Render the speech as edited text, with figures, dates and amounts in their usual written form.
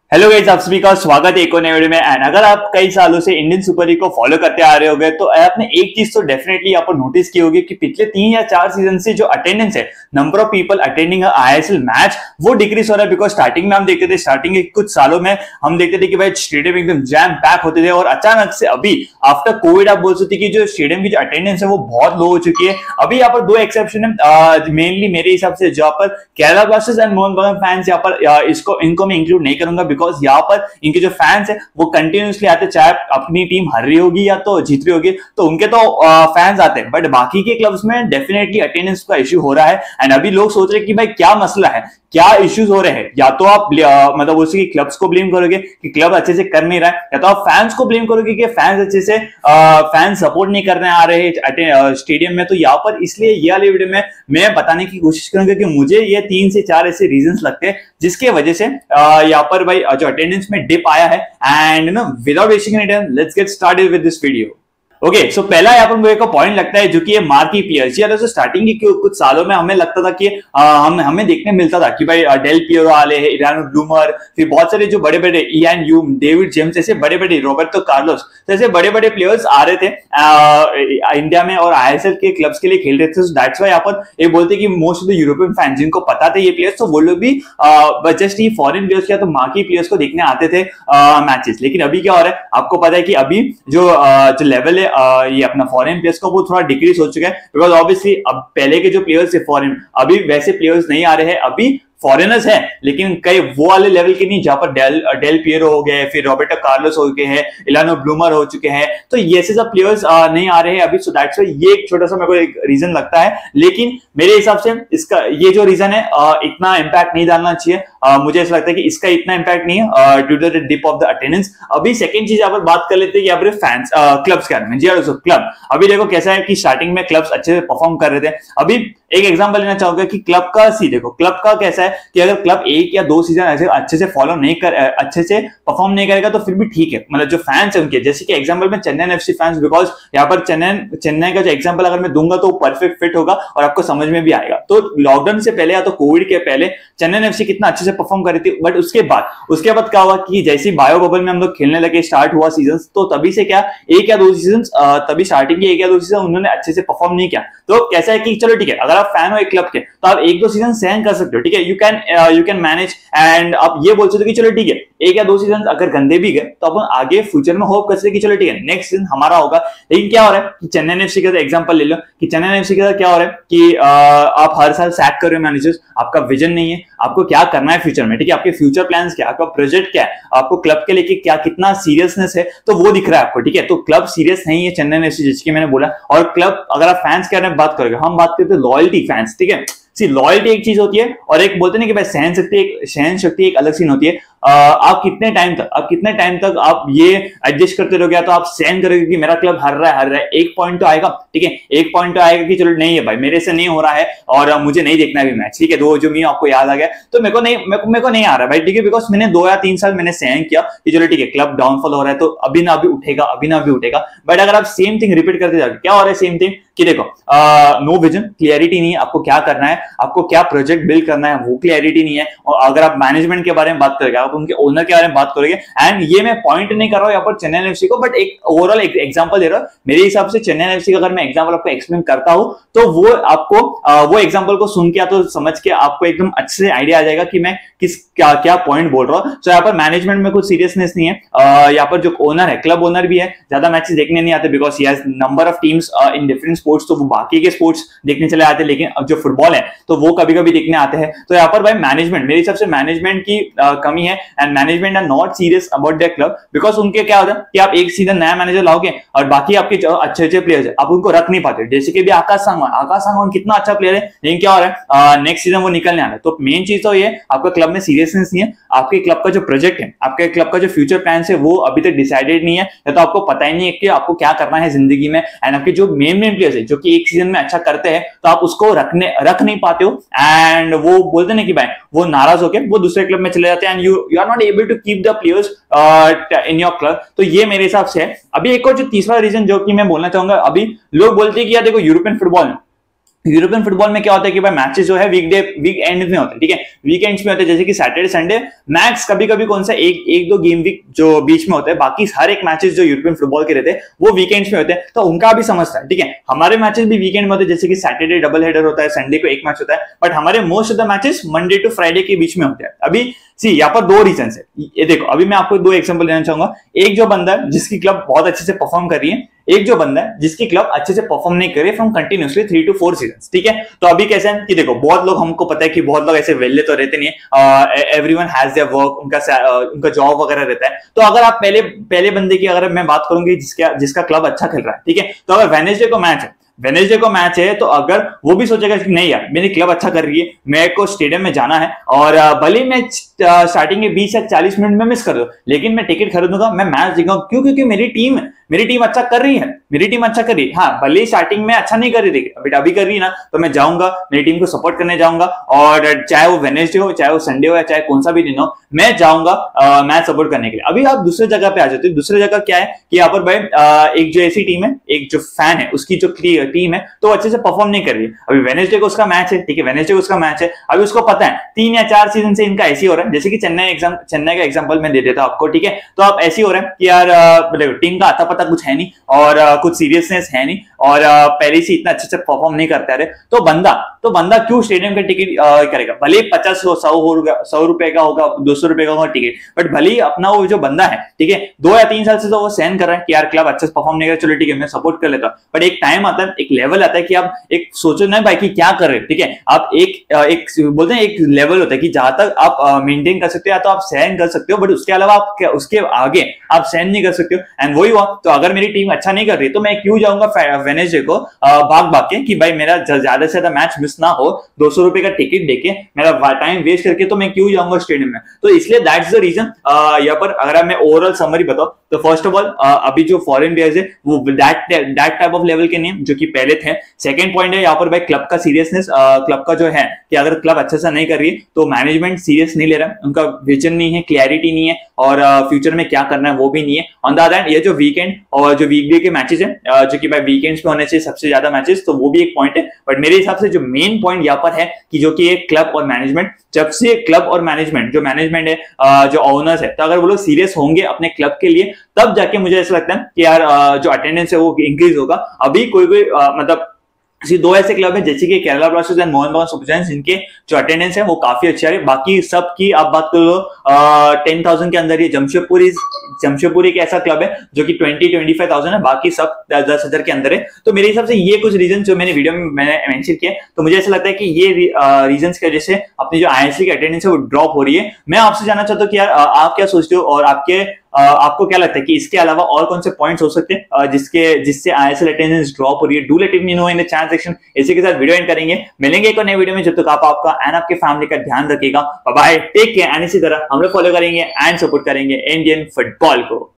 Hello guys, आप सभी का स्वागत है एक और नए वीडियो में। एंड अगर आप कई सालों से इंडियन सुपर लीग को फॉलो करते आ रहे होंगे तो आपने एक चीज तो डेफिनेटली यहाँ पर नोटिस की होगी कि पिछले 3 या 4 सीजन से जो अटेंडेंस है, number of people attending ISL match, वो डिक्रीज हो रहा है। बिकॉज स्टार्टिंग में हम देखते थे, स्टार्टिंग के कुछ सालों में हम देखते थे कि भाई स्टेडियम एकदम जैम पैक होते थे, और अचानक से अभी आफ्टर कोविड आप बोल सकते कि जो स्टेडियम की जो अटेंडेंस है वो बहुत लो हो चुकी है। अभी यहाँ पर 2 एक्सेप्शन है मेनली मेरे हिसाब से, जहाँ पर केरला ब्लास्टर्स एंड मोहन बगान फैंस यहाँ पर इनको मैं इंक्लूड नहीं करूंगा, बिकॉज यहाँ पर इनके जो फैंस है वो कंटिन्यूसली आते, चाहे अपनी टीम हार रही होगी या तो जीत रही होगी तो उनके तो फैंस आते हैं। बट बाकी के क्लब्स में डेफिनेटली अटेंडेंस का इश्यू हो रहा है। एंड अभी लोग सोच रहे हैं कि भाई क्या मसला है, क्या इश्यूज हो रहे हैं। या तो आप मतलब उसी क्लब्स को ब्लेम करोगे कि क्लब अच्छे से कर नहीं रहा है, या तो आप फैंस को ब्लेम करोगे कि फैंस अच्छे से फैंस सपोर्ट नहीं करने आ रहे हैं स्टेडियम में। तो यहाँ पर इसलिए ये वाले वीडियो में मैं बताने की कोशिश करूंगा कि मुझे ये 3 से 4 ऐसे रीजंस लगते हैं जिसके वजह से यहाँ पर भाई जो अटेंडेंस में डिप आया है। And without wasting any time, let's get started with this video. Okay, so पहला यहाँ पर मुझे को पॉइंट लगता है जो कि ये मार्की प्लेयर्स। यार स्टार्टिंग के कुछ सालों में हमें लगता था कि हमें देखने मिलता था कि भाई डेल पियरो आले है, इरानो ब्लूमर, फिर बहुत सारे जो बड़े बड़े इयान ह्यूम, डेविड जेम्स, ऐसे बड़े बड़े, रॉबर्टो कार्लोस, ऐसे बड़े बड़े प्लेयर्स आ रहे थे इंडिया में और आईएसएल के क्लब्स के लिए खेल रहे थे। सो दैट्स व्हाई यहाँ पर ये बोलते कि most of the European fans जिनको पता थे ये प्लेयर्स, तो वो लोग भी जस्ट ये फॉरेन प्लेयर्स या तो मार्की प्लेयर्स को देखने आते थे मैचेस। लेकिन अभी क्या हो रहा है, आपको पता है कि अभी जो लेवल है ये अपना फॉरेन प्लेयर्स का वो थोड़ा डिक्रीज हो चुका है। बिकॉज ऑब्वियसली अब पहले के जो प्लेयर्स थे फॉरेन, अभी वैसे प्लेयर्स नहीं आ रहे हैं। अभी फॉरेनर्स है लेकिन कई वो वाले लेवल के नहीं, जहां पर डेल पियरो हो गए, फिर रॉबर्टो कार्लोस हो गए हैं, इलानो ब्लूमर हो चुके हैं। तो ये सब प्लेयर्स नहीं आ रहे हैं अभी। सो दैट्स व्हाई ये एक छोटा सा मेरे को एक रीजन लगता है। लेकिन मेरे हिसाब से इसका ये जो रीजन है इतना इंपैक्ट नहीं डालना चाहिए। मुझे ऐसा लगता है कि इसका इतना इंपैक्ट नहीं है due to the dip of the attendance. अभी सेकंड चीज यहाँ पर बात कर लेते हैं कि यहाँ पर फैंस क्लब्स क्या है। जी क्लब अभी देखो कैसा है कि स्टार्टिंग में क्लब्स अच्छे से परफॉर्म कर रहे थे। अभी एक एग्जांपल लेना चाहूंगा कि क्लब का देखो क्लब का कैसा है कि अगर क्लब 1 या 2 सीजन ऐसे अच्छे से फॉलो नहीं कर, अच्छे से परफॉर्म नहीं करेगा तो फिर भी ठीक है। मतलब जो फैंस है उनके, जैसे कि एग्जांपल में चेन्नई एफसी फैंस, बिकॉज यहाँ पर चेन्नई का जो एग्जांपल अगर मैं दूंगा तो परफेक्ट फिट होगा और आपको समझ में भी आएगा। तो लॉकडाउन से पहले या तो कोविड के पहले चेन्नई एफसी कितना अच्छे से परफॉर्म कर रही थी। बट उसके बाद क्या हुआ कि जैसे बायो बबल में हम लोग खेलने लगे, स्टार्ट हुआ सीजन, तो तभी से क्या 1 या 2 सीजन, तभी स्टार्टिंग के 1 या 2 सीजन उन्होंने अच्छे से परफॉर्म नहीं किया। तो कैसा है कि चलो ठीक है, अगर आप फैन हो एक क्लब के तो आप 1-2 सीजन सहन कर सकते हो, ठीक है, यू कैन मैनेज। एंड आप ये बोल सकते हो कि चलो ठीक है 1 या 2 सीजन अगर गंदे भी गए तो अपन आगे फ्यूचर में होप कर सकते कि चलो ठीक है नेक्स्ट सीजन हमारा होगा। लेकिन क्या हो रहा है कि चेन्नई एफसी का एग्जांपल ले लो कि चेन्नई एफसी के साथ क्या हो रहा है कि आप हर साल सैक कर रहे हो मैनेजर्स, आपका विजन नहीं है, आपको क्या करना है फ्यूचर में, ठीक है, आपके फ्यूचर प्लान्स क्या, आपका प्रोजेक्ट क्या है, आपको क्लब के लेके क्या कितना सीरियसनेस है, तो वो दिख रहा है आपको, ठीक है। तो क्लब सीरियस नहीं है चेन्नई एफसी, जिसकी मैंने बोला। और क्लब अगर आप फैंस के बारे में बात करोगे, हम बात करते हैं लॉयल्टी फैंस, ठीक है। लॉयल्टी एक चीज होती है और एक बोलते हैं कि भाई सहन शक्ति एक अलग सीन होती है। आप कितने टाइम तक आप ये एडजस्ट करते रहोगे, या तो आप सहन करोगे कि मेरा क्लब हार रहा है, एक पॉइंट तो आएगा, ठीक है, एक पॉइंट तो आएगा कि चलो नहीं है भाई मेरे से नहीं हो रहा है और मुझे नहीं देखना भी मैच, ठीक है। दो जो आपको याद आ गया तो मेरे को नहीं आ रहा भाई, ठीक है, बिकॉज मैंने 2 या 3 साल मैंने सहन किया कि चलो ठीक है क्लब डाउनफॉल हो रहा है तो अभी ना अभी उठेगा। बट अगर आप सेम थिंग रिपीट करते जाओगे, क्या हो रहा है सेम थिंग कि देखो नो विजन, क्लियरिटी नहीं है, आपको क्या करना है, आपको क्या प्रोजेक्ट बिल्ड करना है वो क्लियरिटी नहीं है। और अगर आप मैनेजमेंट के बारे में बात करोगे, आप उनके ओनर के बारे में बात करोगे, एंड ये मैं पॉइंट नहीं कर रहा हूं यहाँ पर चेन्नई एफसी को, बट एक ओवरऑल एग्जांपल दे रहा हूं। मेरे हिसाब से चेन्नई एफसी का अगर मैं एग्जांपल आपको एक्सप्लेन करता हूं तो वो आपको वो एग्जांपल को सुन के तो समझ के आपको एकदम अच्छे से आइडिया आ जाएगा कि मैं क्या पॉइंट बोल रहा हूं। तो यहाँ पर मैनेजमेंट में कुछ सीरियसनेस नहीं है। यहाँ पर जो ओनर है, क्लब ओनर भी है, ज्यादा मैचेस देखने नहीं आते because he has number of teams in different sports, तो वो बाकी के स्पोर्ट्स देखने चले आते हैं, लेकिन अब जो फुटबॉल है तो वो कभी कभी देखने आते हैं। तो यहाँ पर भाई मैनेजमेंट, मेरे हिसाब से मैनेजमेंट की कमी है। And management are not serious about their club, because उनके क्या होता है कि आप एक सीजन नया मैनेजर लाओगे और बाकी आपके जो अच्छे प्लेयर्स है आप उनको रख नहीं पाते। जैसे कि भी आकाश सांगवान कितना अच्छा प्लेयर है, लेकिन क्या हो रहा है नेक्स्ट सीजन वो निकलने आ रहा है। तो मेन चीज तो ये आपका क्लब में सीरियसनेस नहीं है, आपके क्लब का जो प्रोजेक्ट है, आपके क्लब का जो फ्यूचर प्लान है वो अभी तक डिसाइडेड नहीं है, या तो आपको पता ही नहीं है कि आपको क्या करना है जिंदगी में। एंड आपके जो मेन प्लेयर्स है जो कि एक सीजन में अच्छा करते हैं तो आप उसको रख नहीं पाते हो, एंड वो बोलते हैं कि भाई वो नाराज होकर वो दूसरे क्लब में चले जाते हैं, and you are not able to keep the players in your club. तो ये मेरे हिसाब से है। अभी एक और जो तीसरा रीजन जो कि मैं बोलना चाहूंगा, अभी लोग बोलते हैं कि यार देखो यूरोपियन यूरोपियन फुटबॉल में क्या होता है कि भाई मैचेस जो है वीक एंड में होते हैं, ठीक है, वीकेंड्स में होते हैं, जैसे कि सैटरडे संडे मैक्स, कभी कभी कौन सा एक दो गेम वीक जो बीच में होते हैं, बाकी हर एक मैचेस जो यूरोपियन फुटबॉल के रहते हैं वो वीकेंड्स में होते हैं, तो उनका भी समझता है, ठीक है। हमारे मैचेस भी वीकेंड में होते हैं, जैसे कि सैटरडे डबल हेडर होता है, संडे को एक मैच होता है, बट हमारे most of the matches Monday to Friday के बीच में होते हैं। अभी सी यहाँ पर दो रीजन है, ये देखो, अभी मैं आपको दो एग्जांपल देना चाहूंगा। एक जो बंदा है जिसकी क्लब बहुत अच्छे से परफॉर्म कर रही है, एक जो बंदा है जिसकी क्लब अच्छे से परफॉर्म नहीं कर रही फ्रॉम कंटिन्यूसली 3 to 4 सीजन, ठीक है। तो अभी कैसे है कि देखो, बहुत लोग, हमको पता है कि बहुत लोग ऐसे वेले तो रहते नहीं है, एवरीवन हैज देयर वर्क, उनका जॉब वगैरह रहता है। तो अगर आप पहले बंदे की अगर मैं बात करूंगी जिसका क्लब अच्छा खेल रहा है, ठीक है, तो अगर वेनेसडे को मैच है तो अगर वो भी सोचेगा कि नहीं यार मेरी क्लब अच्छा कर रही है, मेरे को स्टेडियम में जाना है, और भले मैं स्टार्टिंग के 20 या 40 मिनट में मिस कर दूं, लेकिन मैं टिकट खरीदूंगा, मैं मैच देखूंगा, क्यों? क्योंकि मेरी टीम अच्छा कर रही है, हाँ, भले स्टार्टिंग में अच्छा नहीं कर रही थी, बट अभी कर रही है ना, तो मैं जाऊंगा, मेरी टीम को सपोर्ट करने जाऊंगा, और चाहे वो वेडनेसडे हो, चाहे वो संडे हो, या चाहे कौन सा भी दिन हो, मैं जाऊंगा मैच सपोर्ट करने के लिए। अभी आप दूसरे जगह पे आ जाते हो। दूसरी जगह क्या है कि यहाँ पर भाई एक जो ऐसी टीम है, एक जो फैन है, उसकी जो टीम है तो अच्छे से परफॉर्म नहीं कर रही है। अभी वेडनेसडे को उसका मैच है, ठीक है, वेडनेसडे को उसका मैच है, अभी उसको पता है 3 या 4 सीजन से इनका ऐसी हो रहा है, जैसे कि चेन्नई का एग्जांपल मैं दे देता हूं आपको, ठीक है। तो आप ऐसी हो रहा है कि यार टीम का आता पता कुछ है नहीं, और कुछ सीरियसनेस है नहीं, और पहले से इतना अच्छे से परफॉर्म नहीं करते रहे, तो बंदा क्यों स्टेडियम का टिकट करेगा? भले 50 100 रुपए का होगा, 200 रुपए का होगा टिकट, बट भले ही अपना वो जो बंदा है, ठीक है, 2 या 3 साल से तो वो सहन कर रहा है कि यार क्लब अच्छे से परफॉर्म नहीं कर, चलो ठीक है मैं सपोर्ट कर लेता हूं, बट एक टाइम आता है, एक लेवल आता है कि आप एक सोचो ना भाई कि क्या कर रहे हो, ठीक है, आप एक बोलते हैं एक लेवल होता है कि जहां तक आप मेंटेन कर सकते हो या तो आप सहन कर सकते हो, बट उसके अलावा आप उसके आगे आप सहन नहीं कर सकते हो। एंड वही हुआ, तो अगर मेरी टीम अच्छा नहीं कर रही तो मैं क्यों जाऊंगा वेडनेसडे को भाग के कि भाई मेरा ज्यादा से ज्यादा मैच मिस ना हो, 200 रुपए का टिकट देके मेरा टाइम वेस्ट करके, तो मैं क्यों जाऊंगा स्टेडियम में? तो इसलिए दैट्स द रीजन। यहाँ पर अगर मैं ओवरऑल समरी बताऊं तो फर्स्ट ऑफ ऑल अभी जो फॉरेन प्लेयर्स है वो दैट टाइप ऑफ लेवल के नहीं जो कि पहले थे। सेकंड पॉइंट है यहाँ पर भाई क्लब का सीरियसनेस, क्लब का जो है कि अगर क्लब अच्छे से नहीं कर रही है तो मैनेजमेंट सीरियस नहीं ले रहा, उनका विजन नहीं है, क्लैरिटी नहीं है, और फ्यूचर में क्या करना है वो भी नहीं है। ऑन द अदर हैंड ये जो वीकेंड और जो वीकडे के मैचेस है जो कि भाई वीकेंड्स में होने चाहिए सबसे ज्यादा मैचेस, तो वो भी एक पॉइंट है, बट मेरे हिसाब से जो मेन पॉइंट यहाँ पर है कि जो कि एक क्लब और मैनेजमेंट, जब से क्लब और मैनेजमेंट है जो ओनर्स है, तो अगर वो लोग सीरियस होंगे अपने क्लब के लिए, तब जाके मुझे ऐसा लगता है कि यार जो अटेंडेंस है वो इंक्रीज होगा। अभी कोई मतलब दो ऐसे क्लब है जैसे कि केरला ब्लास्टर्स एंड मोहन बगान सुपर जायंट्स, जिनके जो अटेंडेंस है वो काफी अच्छी आ रही है। बाकी सब की आप बात कर लो 10,000 के अंदर ही। जमशेदपुर एक ऐसा क्लब है जो कि 20-25,000 है, बाकी सब 10,000 के अंदर है। तो मेरे हिसाब से ये कुछ रीजन जो मैंने वीडियो में मैंने मेंशन किया, तो मुझे ऐसा लगता है कि ये रीजन की वजह से अपनी जो आईएसएल की अटेंडेंस है वो ड्रॉप हो रही है। मैं आपसे जानना चाहता हूँ कि यार आप क्या सोचते हो, और आपको क्या लगता है कि इसके अलावा और कौन से पॉइंट्स हो सकते हैं जिससे आईएसएल अटेंडेंस ड्रॉप हो रही है? Do let me know in the chat section. इसी के साथ वीडियो एंड करेंगे, मिलेंगे एक और नए वीडियो में। जब तक आप आपका एंड आपके फैमिली का ध्यान रखिएगा। Bye bye, take care, and इसी तरह हम लोग फॉलो करेंगे एंड सपोर्ट करेंगे इंडियन फुटबॉल को।